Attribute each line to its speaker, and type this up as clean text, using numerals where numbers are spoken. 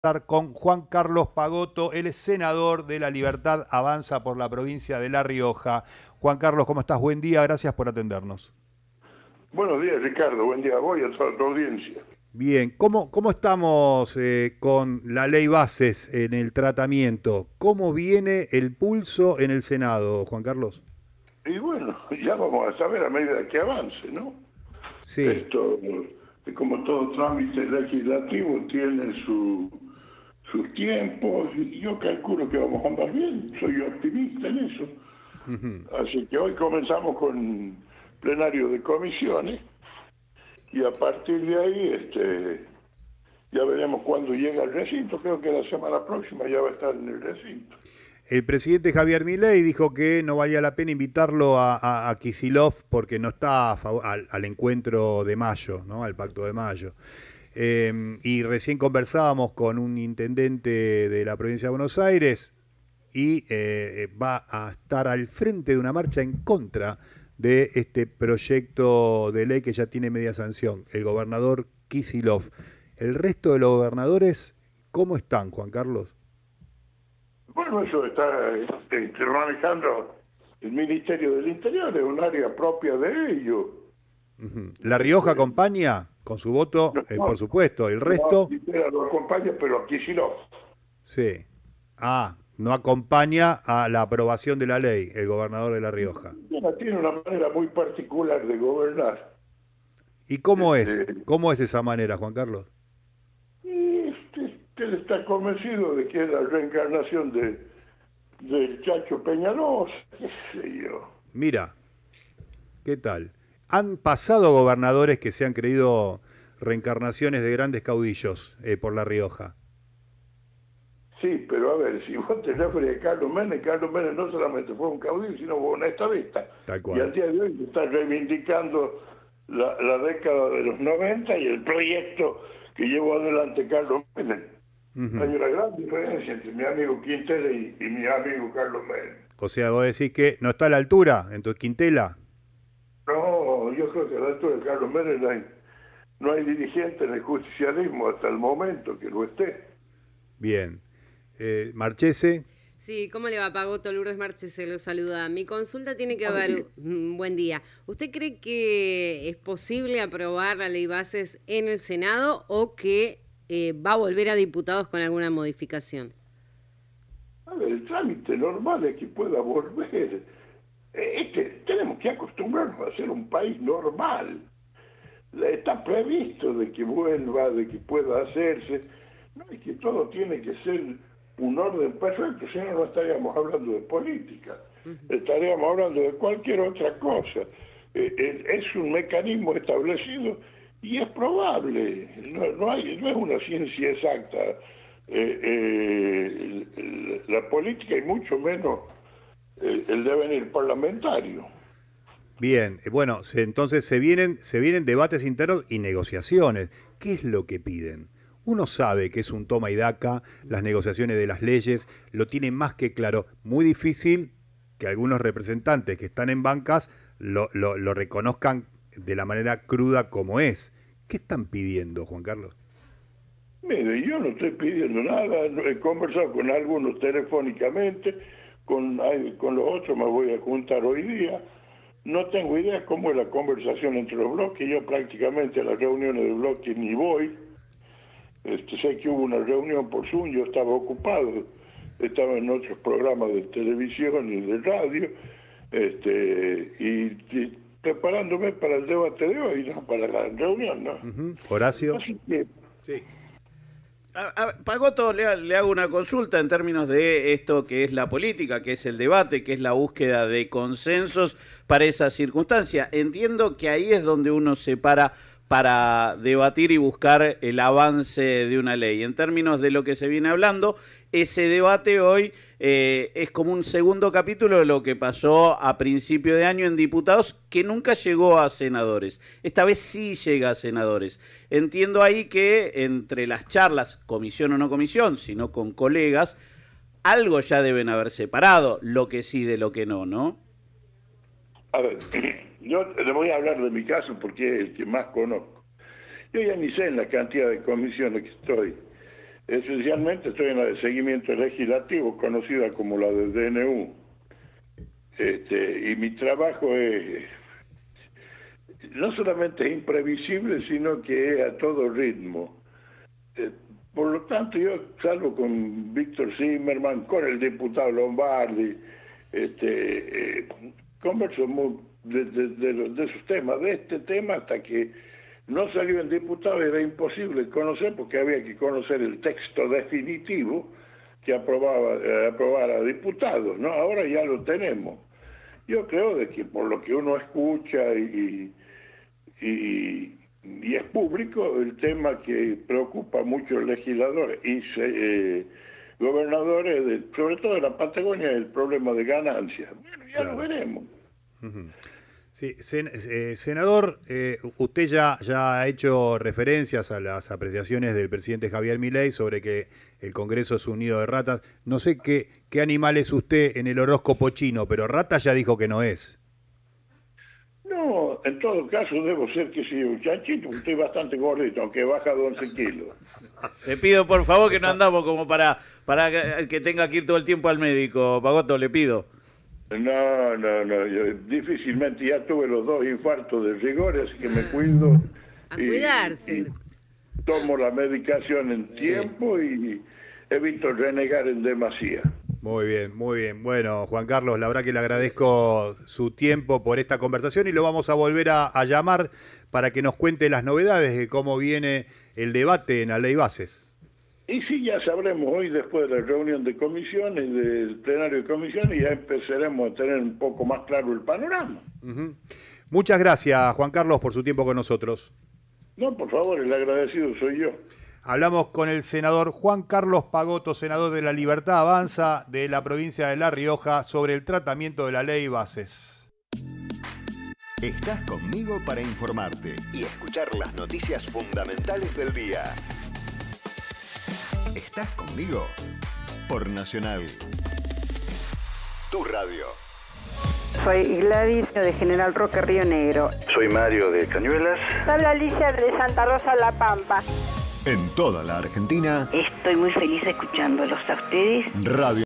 Speaker 1: Estar con Juan Carlos Pagotto, él es senador de La Libertad Avanza por la provincia de La Rioja. Juan Carlos, ¿cómo estás? Buen día, gracias por atendernos.
Speaker 2: Buenos días, Ricardo. Buen día a vos y a toda tu audiencia.
Speaker 1: Bien, ¿cómo estamos con la ley bases en el tratamiento? ¿Cómo viene el pulso en el Senado, Juan Carlos?
Speaker 2: Y bueno, ya vamos a saber a medida que avance, ¿no?
Speaker 1: Sí,
Speaker 2: Esto, como todo trámite legislativo, tiene sus tiempos y yo calculo que vamos a andar bien. Soy optimista en eso.
Speaker 1: ujú.
Speaker 2: Así que hoy comenzamos con plenario de comisiones y a partir de ahí ya veremos cuándo llega al recinto. Creo que la semana próxima ya va a estar en el recinto.
Speaker 1: El presidente Javier Milei dijo que no valía la pena invitarlo a Kicillof porque no está al encuentro de mayo, ¿no? Al pacto de mayo. Y recién conversábamos con un intendente de la provincia de Buenos Aires y va a estar al frente de una marcha en contra de este proyecto de ley que ya tiene media sanción, el gobernador Kicillof. El resto de los gobernadores, ¿cómo están, Juan Carlos?
Speaker 2: Bueno, eso está manejando el Ministerio del Interior, es un área propia de ellos.
Speaker 1: Ujú. La Rioja acompaña con su voto,
Speaker 2: No,
Speaker 1: por
Speaker 2: no,
Speaker 1: supuesto. El
Speaker 2: no,
Speaker 1: resto,
Speaker 2: Itera lo acompaña, pero aquí sí no.
Speaker 1: sí. Ah, no acompaña a la aprobación de la ley, el gobernador de La Rioja.
Speaker 2: Tiene una manera muy particular de gobernar.
Speaker 1: ¿Y cómo es?
Speaker 2: Este,
Speaker 1: ¿Cómo es esa manera, Juan Carlos?
Speaker 2: que él está convencido de que es la reencarnación del Chacho Peñalosa, qué sé yo.
Speaker 1: Mira, ¿qué tal? Han pasado gobernadores que se han creído reencarnaciones de grandes caudillos por La Rioja.
Speaker 2: Sí, pero a ver, si vos te refieres a Carlos Menem no solamente fue un caudillo, sino fue un estadista.
Speaker 1: Tal
Speaker 2: Y
Speaker 1: cual.
Speaker 2: al día de hoy se está reivindicando la década de los 90 y el proyecto que llevó adelante Carlos Menem. Hay
Speaker 1: Ujú.
Speaker 2: una gran diferencia entre mi amigo Quintela y mi amigo Carlos Menem.
Speaker 1: O sea, vos decís que no está a la altura, entonces Quintela.
Speaker 2: No, yo creo que a la altura de Carlos Menem no hay dirigente en el justicialismo hasta el momento que lo esté.
Speaker 1: Bien. Marchese.
Speaker 3: Sí, ¿cómo le va, Pagotto? Lourdes Marches se lo saluda. Mi consulta tiene que
Speaker 2: Bueno,
Speaker 3: ver, buen día. ¿Usted cree que es posible aprobar la ley bases en el Senado o que va a volver a diputados con alguna modificación?
Speaker 2: a ver, el trámite normal es que pueda volver. Tenemos que acostumbrarnos a ser un país normal. Está previsto de que vuelva, de que pueda hacerse. No es que todo tiene que ser un orden perfecto, si no, no estaríamos hablando de política. Estaríamos hablando de cualquier otra cosa. Es un mecanismo establecido y es probable. No es una ciencia exacta la política y mucho menos el devenir parlamentario.
Speaker 1: Bien, bueno, entonces se vienen debates internos y negociaciones. ¿Qué es lo que piden? Uno sabe que es un toma y daca, las negociaciones de las leyes, lo tienen más que claro. Muy difícil que algunos representantes que están en bancas lo reconozcan de la manera cruda como es. ¿Qué están pidiendo, Juan Carlos?
Speaker 2: Mire, yo no estoy pidiendo nada, he conversado con algunos telefónicamente, con los otros me voy a juntar hoy día. No tengo idea cómo es la conversación entre los bloques, yo prácticamente a las reuniones de bloques ni voy. Sé que hubo una reunión por Zoom, yo estaba ocupado, estaba en otros programas de televisión y de radio, y preparándome para el debate de hoy, ¿no? Para la reunión, ¿no?
Speaker 1: Ujú. Horacio.
Speaker 2: Así que
Speaker 1: Sí.
Speaker 4: Pagotto, le hago una consulta en términos de esto que es la política, que es el debate, que es la búsqueda de consensos para esa circunstancia. Entiendo que ahí es donde uno se para debatir y buscar el avance de una ley. En términos de lo que se viene hablando, ese debate hoy es como un segundo capítulo de lo que pasó a principio de año en diputados, que nunca llegó a senadores. Esta vez sí llega a senadores. Entiendo ahí que entre las charlas, comisión o no comisión, sino con colegas, algo ya deben haber separado, lo que sí de lo que no, ¿no?
Speaker 2: a ver, yo le voy a hablar de mi caso porque es el que más conozco. Yo ya ni sé en la cantidad de comisiones que estoy. Esencialmente estoy en la de seguimiento legislativo, conocida como la del DNU. Y mi trabajo es no solamente es imprevisible, sino que es a todo ritmo. Por lo tanto, yo salgo con Víctor Zimmerman, con el diputado Lombardi, converso de esos temas, de este tema, hasta que no salió el diputado. Era imposible conocer, porque había que conocer el texto definitivo que aprobara diputados, ¿no? Ahora ya lo tenemos. Yo creo de que por lo que uno escucha y es público, el tema que preocupa a muchos legisladores y gobernadores, sobre todo de la Patagonia, es el problema de ganancias. Bueno, ya lo veremos.
Speaker 1: Sí, senador, usted ya ha hecho referencias a las apreciaciones del presidente Javier Milei sobre que el Congreso es un nido de ratas. No sé qué animal es usted en el horóscopo chino, pero rata ya dijo que no es.
Speaker 2: No, en todo caso debo ser que sí, un chanchito, porque estoy bastante gordito, aunque baja 11 kilos.
Speaker 4: Le pido por favor que no andamos como para que tenga que ir todo el tiempo al médico, Pagotto, le pido.
Speaker 2: No, yo difícilmente, ya tuve los 2 infartos de rigor, así que me cuido.
Speaker 3: A cuidarse.
Speaker 2: Tomo la medicación en tiempo y evito renegar en demasía.
Speaker 1: Muy bien, muy bien. Bueno, Juan Carlos, la verdad que le agradezco su tiempo por esta conversación y lo vamos a volver a llamar para que nos cuente las novedades de cómo viene el debate en la ley bases.
Speaker 2: Y sí, ya sabremos hoy, después de la reunión de comisiones, del plenario de comisiones, ya empezaremos a tener un poco más claro el panorama.
Speaker 1: Muchas gracias, Juan Carlos, por su tiempo con nosotros.
Speaker 2: No, por favor, el agradecido soy yo.
Speaker 1: Hablamos con el senador Juan Carlos Pagotto, senador de La Libertad Avanza de la provincia de La Rioja, sobre el tratamiento de la ley bases.
Speaker 5: Estás conmigo para informarte y escuchar las noticias fundamentales del día. Estás conmigo por Nacional, tu radio.
Speaker 6: Soy Gladys de General Roque, Río Negro.
Speaker 7: Soy Mario de Cañuelas.
Speaker 8: Habla Alicia de Santa Rosa, La Pampa.
Speaker 5: En toda la Argentina.
Speaker 6: Estoy muy feliz escuchándolos a ustedes.
Speaker 5: Radio